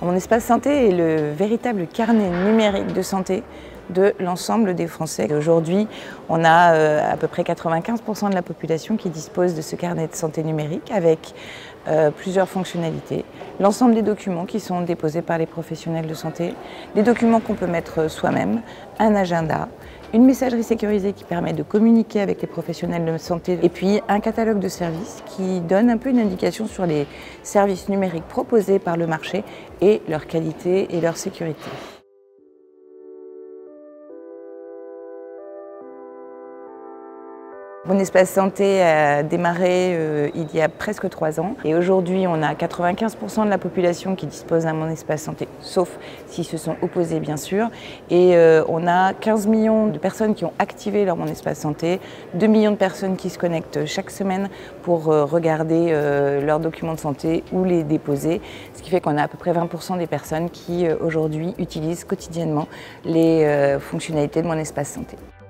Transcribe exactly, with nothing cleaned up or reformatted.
Mon espace santé est le véritable carnet numérique de santé de l'ensemble des Français. Aujourd'hui, on a euh, à peu près quatre-vingt-quinze pour cent de la population qui dispose de ce carnet de santé numérique avec euh, plusieurs fonctionnalités. L'ensemble des documents qui sont déposés par les professionnels de santé, des documents qu'on peut mettre soi-même, un agenda, une messagerie sécurisée qui permet de communiquer avec les professionnels de santé et puis un catalogue de services qui donne un peu une indication sur les services numériques proposés par le marché et leur qualité et leur sécurité. Mon espace santé a démarré euh, il y a presque trois ans et aujourd'hui on a quatre-vingt-quinze pour cent de la population qui dispose d'un Mon espace santé, sauf s'ils se sont opposés bien sûr. Et euh, on a quinze millions de personnes qui ont activé leur Mon espace santé, deux millions de personnes qui se connectent chaque semaine pour euh, regarder euh, leurs documents de santé ou les déposer, ce qui fait qu'on a à peu près vingt pour cent des personnes qui euh, aujourd'hui utilisent quotidiennement les euh, fonctionnalités de Mon espace santé.